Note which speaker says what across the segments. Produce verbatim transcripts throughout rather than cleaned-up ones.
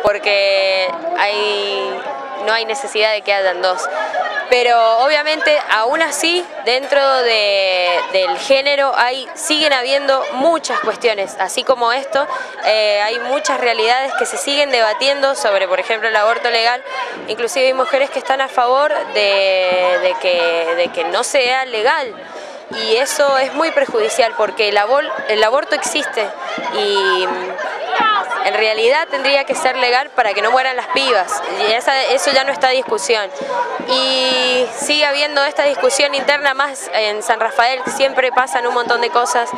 Speaker 1: porque hay, no hay necesidad de que hayan dos. Pero obviamente aún así dentro de, del género hay, siguen habiendo muchas cuestiones, así como esto, eh, hay muchas realidades que se siguen debatiendo sobre, por ejemplo, el aborto legal. Inclusive hay mujeres que están a favor de, de, que, de que no sea legal, y eso es muy perjudicial porque el, abor, el aborto existe y en realidad tendría que ser legal para que no mueran las pibas, y esa, eso ya no está en discusión. Y sigue habiendo esta discusión interna más en San Rafael, siempre pasan un montón de cosas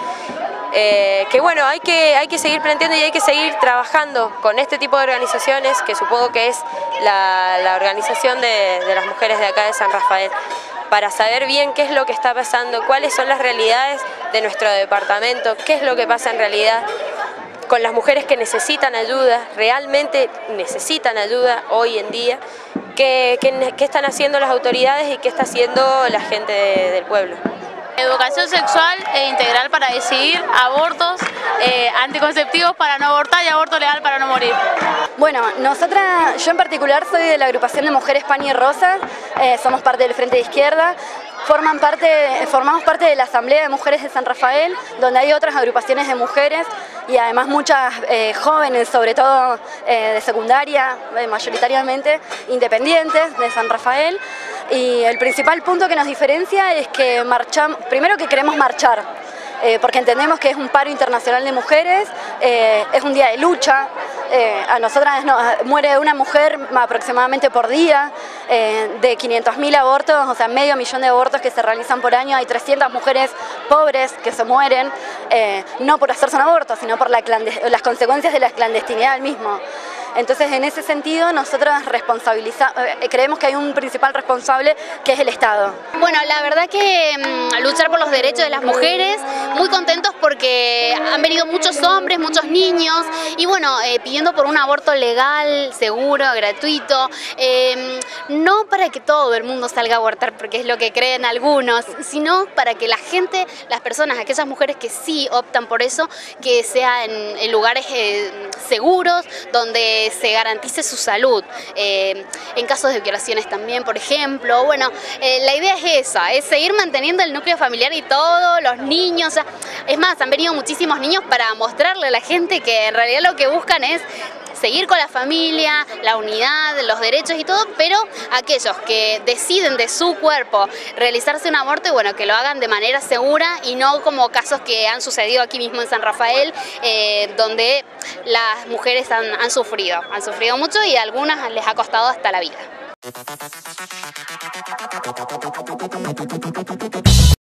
Speaker 1: eh, que bueno, hay que, hay que seguir planteando y hay que seguir trabajando con este tipo de organizaciones, que supongo que es la, la organización de, de las mujeres de acá de San Rafael, para saber bien qué es lo que está pasando, cuáles son las realidades de nuestro departamento, qué es lo que pasa en realidad con las mujeres que necesitan ayuda, realmente necesitan ayuda hoy en día, qué, qué, qué están haciendo las autoridades y qué está haciendo la gente de, del pueblo.
Speaker 2: Educación sexual e integral para decidir, abortos, eh, anticonceptivos para no abortar y aborto legal para no morir.
Speaker 3: Bueno, nosotras, yo en particular soy de la agrupación de Mujeres Pan y Rosas, eh, somos parte del Frente de Izquierda. Forman parte, formamos parte de la Asamblea de Mujeres de San Rafael, donde hay otras agrupaciones de mujeres y además muchas eh, jóvenes, sobre todo eh, de secundaria, eh, mayoritariamente independientes de San Rafael. Y el principal punto que nos diferencia es que marchamos, primero que queremos marchar, eh, porque entendemos que es un paro internacional de mujeres, eh, es un día de lucha. Eh, a nosotras nos muere una mujer aproximadamente por día, eh, de quinientos mil abortos, o sea, medio millón de abortos que se realizan por año, hay trescientas mujeres pobres que se mueren, eh, no por hacerse un aborto, sino por la las consecuencias de la clandestinidad al mismo. Entonces, en ese sentido, nosotros responsabilizamos, eh, creemos que hay un principal responsable, que es el Estado.
Speaker 2: Bueno, la verdad que mmm, luchar por los derechos de las mujeres, muy contentos porque han venido muchos hombres, muchos niños, y bueno, eh, pidiendo por un aborto legal, seguro, gratuito, eh, no para que todo el mundo salga a abortar, porque es lo que creen algunos, sino para que la gente, las personas, aquellas mujeres que sí optan por eso, que sea en, en lugares eh, seguros, donde se garantice su salud, eh, en casos de violaciones también, por ejemplo. Bueno, eh, la idea es esa, es seguir manteniendo el núcleo familiar y todo, los niños, o sea, es más, han venido muchísimos niños para mostrarle a la gente que en realidad lo que buscan es seguir con la familia, la unidad, los derechos y todo, pero aquellos que deciden de su cuerpo realizarse un aborto, bueno, que lo hagan de manera segura y no como casos que han sucedido aquí mismo en San Rafael, eh, donde las mujeres han, han sufrido, han sufrido mucho y a algunas les ha costado hasta la vida.